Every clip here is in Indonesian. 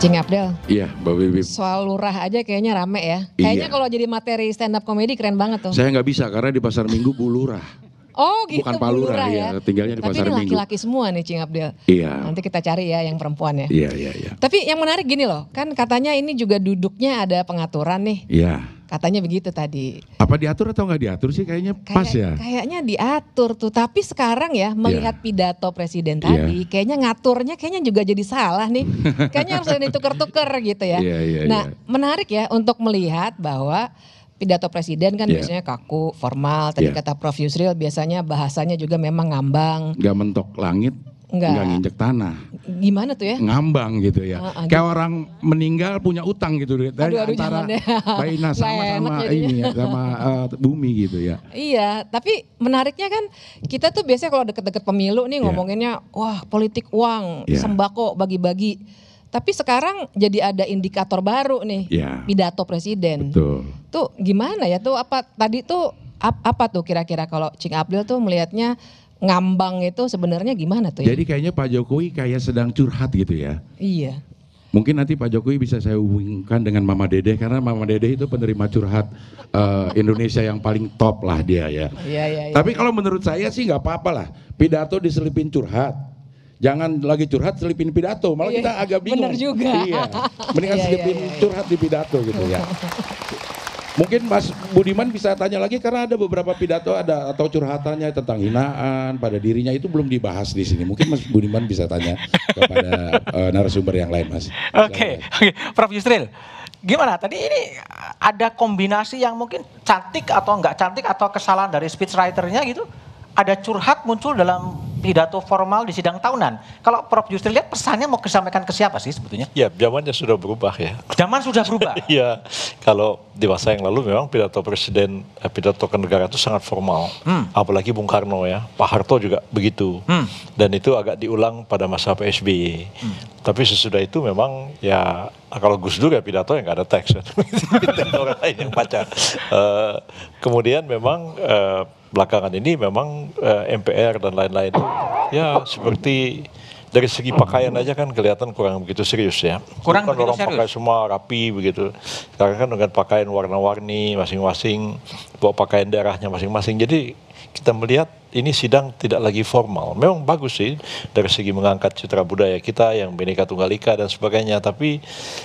Cing Abdel. Iya, Mbak Bibip. Soal lurah aja kayaknya rame ya. Kayaknya kalau jadi materi stand up comedy keren banget tuh. Saya nggak bisa karena di Pasar Minggu Bu Lurah. Oh gitu, Bukan Pak Lurah ya, tinggalnya di Pasar Tapi Minggu. ini laki-laki semua nih Cing Abdel. Iya. Nanti kita cari ya yang perempuan ya. Iya. Tapi yang menarik gini loh, kan katanya ini juga duduknya ada pengaturan nih. Iya. Katanya begitu tadi. Apa diatur atau nggak diatur sih? Kayaknya pas ya. Kayaknya diatur tuh, tapi sekarang ya melihat pidato presiden tadi, kayaknya ngaturnya kayaknya juga jadi salah nih. Kayaknya harus ada ditukar-tukar gitu ya. Nah menarik ya untuk melihat bahwa pidato presiden kan biasanya kaku, formal. Tadi kata Prof Yusril biasanya bahasanya juga memang ngambang. Gak mentok langit, gak nginjek tanah. Gimana tuh ya? Ngambang gitu ya. Kayak orang meninggal punya utang gitu. Dari antara Baina sama ini ya, sama bumi gitu ya. Iya, tapi menariknya kan kita tuh biasanya kalau deket-deket pemilu nih ngomonginnya wah politik uang, sembako bagi-bagi. Tapi sekarang jadi ada indikator baru nih, pidato presiden. Betul. Tuh gimana ya tuh apa tadi tuh apa tuh kira-kira kalau Cing Abdel tuh melihatnya ngambang itu sebenarnya gimana tuh ya? Jadi kayaknya Pak Jokowi kayak sedang curhat gitu ya. Iya. Mungkin nanti Pak Jokowi bisa saya hubungkan dengan Mama Dede karena Mama Dede itu penerima curhat Indonesia yang paling top lah dia ya. Iya. Tapi kalau menurut saya sih nggak apa-apa lah, pidato diselipin curhat. Jangan lagi curhat selipin pidato, malah kita agak bingung. Bener juga. Iya, mendingan selipin curhat di pidato gitu ya. Mungkin Mas Budiman bisa tanya lagi karena ada beberapa pidato ada atau curhatannya tentang hinaan pada dirinya itu belum dibahas di sini. Mungkin Mas Budiman bisa tanya kepada narasumber yang lain, Mas. Oke. Prof Yusril, gimana? Tadi ini ada kombinasi yang mungkin cantik atau enggak cantik atau kesalahan dari speechwriternya gitu? Ada curhat muncul dalam pidato formal di sidang tahunan. Kalau Prof Yusril lihat pesannya mau disampaikan ke siapa sih sebetulnya? Ya, zamannya sudah berubah ya. Zaman sudah berubah? Iya, kalau di masa yang lalu memang pidato presiden, pidato kenegaraan itu sangat formal. Apalagi Bung Karno ya, Pak Harto juga begitu. Dan itu agak diulang pada masa PSBY. Tapi sesudah itu memang ya, kalau Gus Dur ya pidato yang nggak ada teks. Orang lain yang baca. Kemudian memang belakangan ini memang MPR dan lain-lain ya seperti dari segi pakaian aja kan kelihatan kurang begitu serius ya. Kurang kan begitu orang serius. pakai semua rapi begitu. Sekarang kan dengan pakaian warna-warni masing-masing, bawa pakaian daerahnya masing-masing. Jadi kita melihat ini sidang tidak lagi formal. Memang bagus sih dari segi mengangkat citra budaya kita yang Bhinneka Tunggal Ika dan sebagainya. Tapi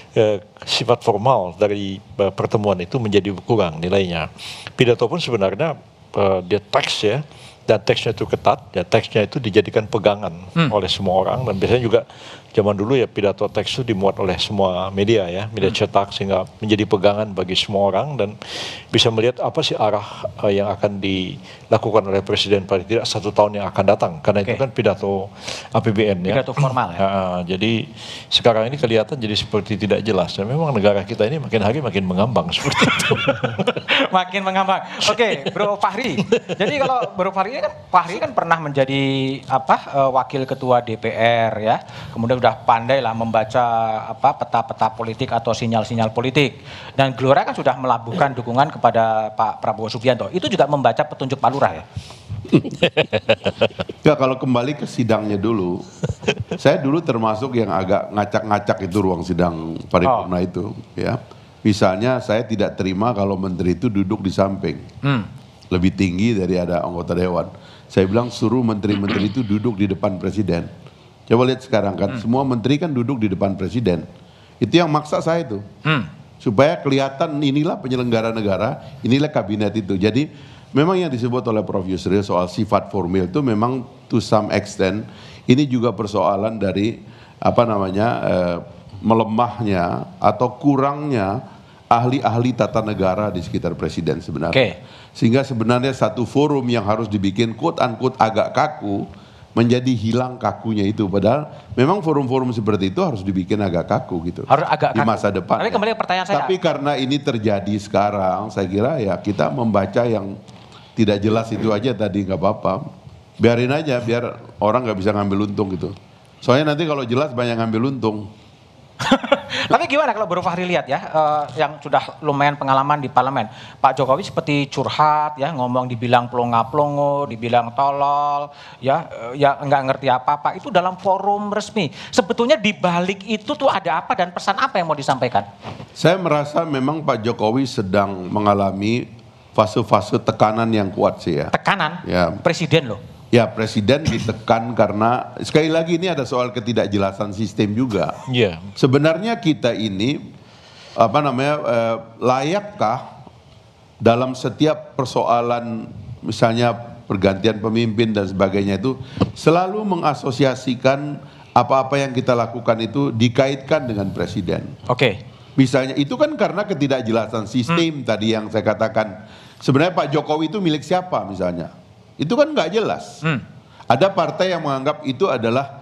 sifat formal dari pertemuan itu menjadi kurang nilainya. Pidato pun sebenarnya dia teks ya, dan teksnya itu ketat, ya teksnya itu dijadikan pegangan oleh semua orang, dan biasanya juga zaman dulu ya pidato teks itu dimuat oleh semua media ya, media cetak sehingga menjadi pegangan bagi semua orang dan bisa melihat apa sih arah yang akan dilakukan oleh presiden pada tidak 1 tahun yang akan datang, karena itu kan pidato APBN ya. Pidato formal ya. Jadi sekarang ini kelihatan jadi seperti tidak jelas, dan memang negara kita ini makin hari makin mengambang seperti itu. Makin mengambang. Oke, Bro Fahri. Jadi kalau Bro Fahri ini kan, Fahri kan pernah menjadi wakil ketua DPR ya. Kemudian udah pandai lah membaca peta-peta politik atau sinyal-sinyal politik. Dan Gelora kan sudah melabuhkan dukungan kepada Pak Prabowo Subianto. Itu juga membaca petunjuk Pak Lurah ya. Ya, kalau kembali ke sidangnya dulu, saya dulu termasuk yang agak ngacak-ngacak itu ruang sidang paripurna itu ya. Misalnya saya tidak terima kalau menteri itu duduk di samping, lebih tinggi dari ada anggota dewan. Saya bilang suruh menteri-menteri itu duduk di depan presiden. Coba lihat sekarang kan, semua menteri kan duduk di depan presiden. Itu yang maksa saya itu, supaya kelihatan inilah penyelenggara negara, inilah kabinet itu. Jadi memang yang disebut oleh Prof Yusril soal sifat formil itu memang to some extent ini juga persoalan dari melemahnya atau kurangnya ahli-ahli tata negara di sekitar presiden sebenarnya. Sehingga sebenarnya satu forum yang harus dibikin quote-unquote agak kaku menjadi hilang kakunya itu. Padahal memang forum-forum seperti itu harus dibikin agak kaku gitu. Harus agak kaku. Di masa depan. Tapi kembali ke pertanyaan saya. Tapi karena ini terjadi sekarang, saya kira ya kita membaca yang tidak jelas itu aja tadi nggak apa-apa. Biarin aja, biar orang nggak bisa ngambil untung gitu. Soalnya nanti kalau jelas banyak ngambil untung. Tapi gimana kalau Bro Fahri lihat ya, yang sudah lumayan pengalaman di parlemen, Pak Jokowi seperti curhat ya, ngomong dibilang plonga-plongo, dibilang tolol, ya nggak ngerti apa-apa. Itu dalam forum resmi. Sebetulnya di balik itu tuh ada apa dan pesan apa yang mau disampaikan? Saya merasa memang Pak Jokowi sedang mengalami fase-fase tekanan yang kuat sih ya. Tekanan? Ya. Presiden loh. Ya, presiden ditekan karena sekali lagi ini ada soal ketidakjelasan sistem juga. Iya. Sebenarnya kita ini layakkah dalam setiap persoalan misalnya pergantian pemimpin dan sebagainya itu selalu mengasosiasikan apa-apa yang kita lakukan itu dikaitkan dengan presiden. Oke. Misalnya itu kan karena ketidakjelasan sistem tadi yang saya katakan. Sebenarnya Pak Jokowi itu milik siapa misalnya? Itu kan nggak jelas. Ada partai yang menganggap itu adalah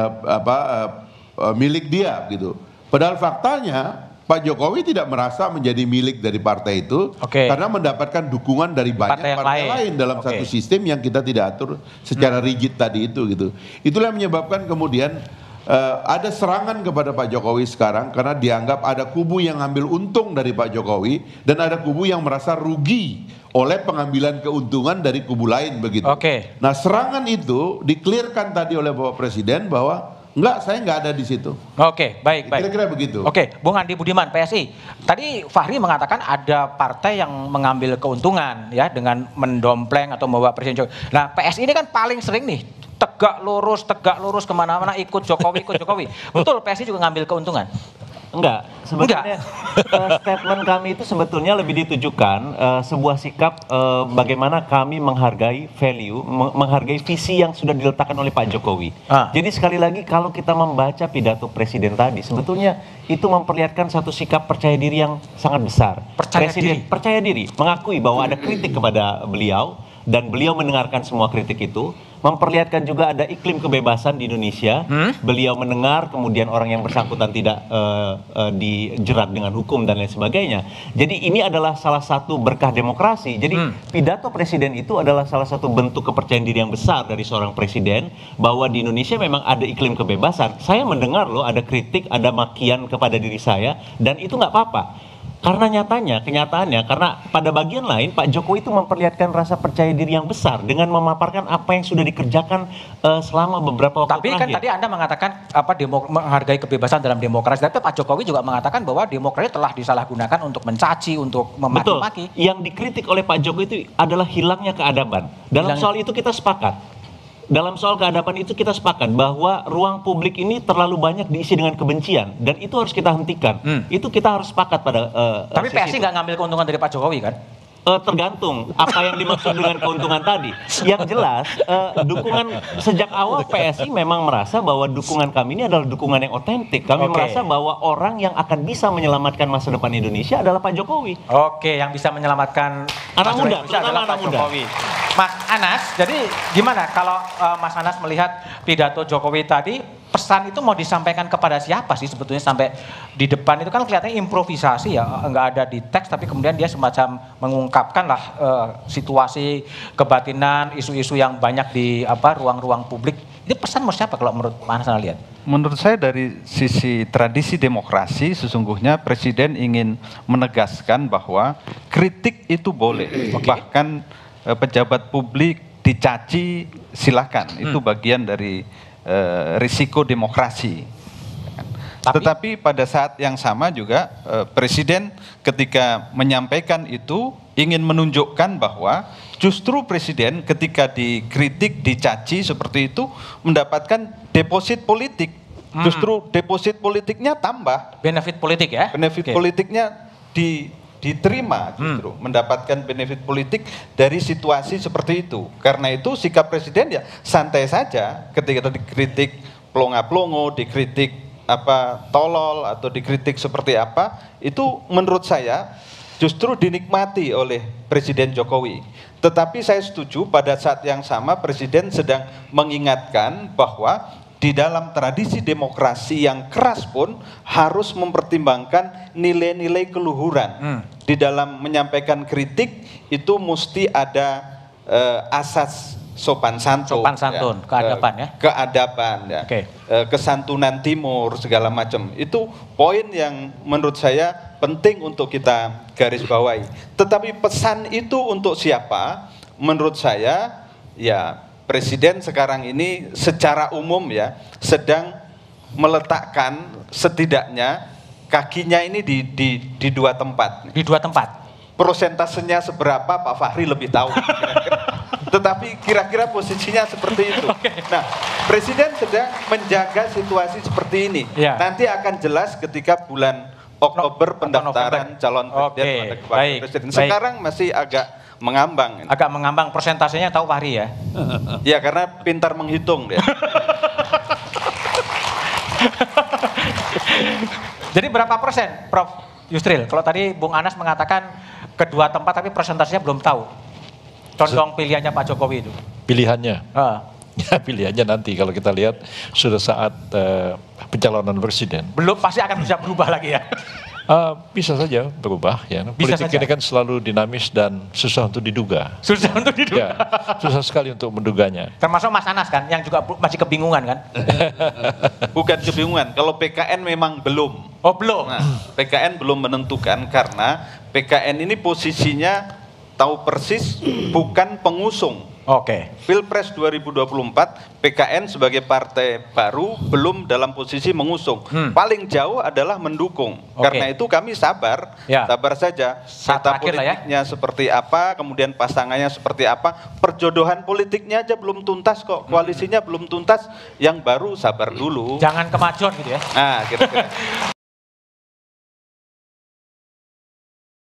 milik dia gitu. Padahal faktanya Pak Jokowi tidak merasa menjadi milik dari partai itu karena mendapatkan dukungan dari banyak partai lain dalam satu sistem yang kita tidak atur secara rigid tadi itu gitu. Itulah yang menyebabkan kemudian ada serangan kepada Pak Jokowi sekarang karena dianggap ada kubu yang ambil untung dari Pak Jokowi dan ada kubu yang merasa rugi oleh pengambilan keuntungan dari kubu lain begitu. Nah, serangan itu diklirkan tadi oleh Bapak Presiden bahwa enggak, saya enggak ada di situ. Baik. Kira-kira begitu. Bung Andi Budiman, PSI. Tadi Fahri mengatakan ada partai yang mengambil keuntungan ya dengan mendompleng atau membawa Presiden Jokowi. Nah, PSI ini kan paling sering nih tegak lurus kemana-mana ikut Jokowi. Betul, PSI juga ngambil keuntungan? Enggak, sebetulnya statement kami itu sebetulnya lebih ditujukan sebuah sikap bagaimana kami menghargai value, menghargai visi yang sudah diletakkan oleh Pak Jokowi. Jadi sekali lagi kalau kita membaca pidato Presiden tadi, sebetulnya itu memperlihatkan satu sikap percaya diri yang sangat besar. Percaya diri, mengakui bahwa ada kritik kepada beliau dan beliau mendengarkan semua kritik itu. Memperlihatkan juga ada iklim kebebasan di Indonesia. Beliau mendengar, kemudian orang yang bersangkutan tidak dijerat dengan hukum dan lain sebagainya. Jadi ini adalah salah satu berkah demokrasi. Jadi pidato presiden itu adalah salah satu bentuk kepercayaan diri yang besar dari seorang presiden bahwa di Indonesia memang ada iklim kebebasan. Saya mendengar loh ada kritik, ada makian kepada diri saya dan itu nggak apa-apa. Karena kenyataannya, karena pada bagian lain Pak Jokowi itu memperlihatkan rasa percaya diri yang besar dengan memaparkan apa yang sudah dikerjakan selama beberapa waktu terakhir. Tapi kan tadi Anda mengatakan menghargai kebebasan dalam demokrasi, tapi Pak Jokowi juga mengatakan bahwa demokrasi telah disalahgunakan untuk mencaci, untuk memaki-maki. Betul, yang dikritik oleh Pak Jokowi itu adalah hilangnya keadaban. Dalam soal itu kita sepakat. Dalam soal keadaban itu kita sepakat bahwa ruang publik ini terlalu banyak diisi dengan kebencian dan itu harus kita hentikan. Itu kita harus sepakat pada. Tapi PSI nggak ngambil keuntungan dari Pak Jokowi kan? Tergantung apa yang dimaksud dengan keuntungan tadi. Yang jelas dukungan sejak awal PSI memang merasa bahwa dukungan kami ini adalah dukungan yang otentik. Kami merasa bahwa orang yang akan bisa menyelamatkan masa depan Indonesia adalah Pak Jokowi. Yang bisa menyelamatkan anak muda, adalah Pak Jokowi. Mas Anas, jadi gimana kalau Mas Anas melihat pidato Jokowi tadi? Pesan itu mau disampaikan kepada siapa sih sebetulnya sampai di depan itu kan kelihatannya improvisasi ya, nggak ada di teks tapi kemudian dia semacam mengungkapkan lah situasi kebatinan, isu-isu yang banyak di ruang-ruang publik. Ini pesan mau siapa kalau menurut Mas Anas lihat? Menurut saya dari sisi tradisi demokrasi sesungguhnya Presiden ingin menegaskan bahwa kritik itu boleh, bahkan pejabat publik dicaci silakan, itu bagian dari risiko demokrasi. Tetapi pada saat yang sama juga Presiden ketika menyampaikan itu ingin menunjukkan bahwa justru Presiden ketika dikritik, dicaci seperti itu mendapatkan deposit politik. Justru deposit politiknya tambah. Benefit politik ya? Benefit politiknya diterima justru, mendapatkan benefit politik dari situasi seperti itu. Karena itu sikap Presiden ya santai saja ketika dikritik plonga-plongo, dikritik tolol atau dikritik seperti apa, itu menurut saya justru dinikmati oleh Presiden Jokowi. Tetapi saya setuju pada saat yang sama Presiden sedang mengingatkan bahwa di dalam tradisi demokrasi yang keras pun harus mempertimbangkan nilai-nilai keluhuran. Di dalam menyampaikan kritik itu mesti ada asas sopan santun, keadaban ya. Keadaban ya. Kesantunan timur segala macam. Itu poin yang menurut saya penting untuk kita garis bawahi. Tetapi pesan itu untuk siapa? Menurut saya ya Presiden sekarang ini secara umum ya sedang meletakkan setidaknya kakinya ini di dua tempat. Di dua tempat. Prosentasenya seberapa Pak Fahri lebih tahu. Tetapi kira-kira posisinya seperti itu. Nah, Presiden sedang menjaga situasi seperti ini. Nanti akan jelas ketika bulan Oktober pendaftaran calon presiden pada wakil presiden. Sekarang masih agak mengambang. Agak mengambang, persentasenya tahu Fahri ya? Ya karena pintar menghitung dia. Jadi berapa persen, Prof. Yusril? Kalau tadi Bung Anas mengatakan kedua tempat tapi persentasenya belum tahu. Condong pilihannya Pak Jokowi itu. Pilihannya? Ya pilihannya nanti kalau kita lihat sudah saat pencalonan presiden. Belum, pasti akan bisa berubah lagi ya? Bisa saja berubah ya. Politik ini kan selalu dinamis dan susah untuk diduga. Susah untuk diduga. Ya, susah sekali untuk menduganya. Termasuk Mas Anas kan, yang juga masih kebingungan kan? Bukan kebingungan, kalau PKN memang belum. Oh belum? Nah, PKN belum menentukan karena PKN ini posisinya tahu persis bukan pengusung. Pilpres 2024 PKN sebagai partai baru belum dalam posisi mengusung. Paling jauh adalah mendukung. Karena itu kami sabar, sabar saja. Peta politiknya seperti apa, kemudian pasangannya seperti apa. Perjodohan politiknya aja belum tuntas kok, koalisinya belum tuntas. Yang baru sabar dulu. Jangan kemajuan gitu ya. Nah, kira-kira.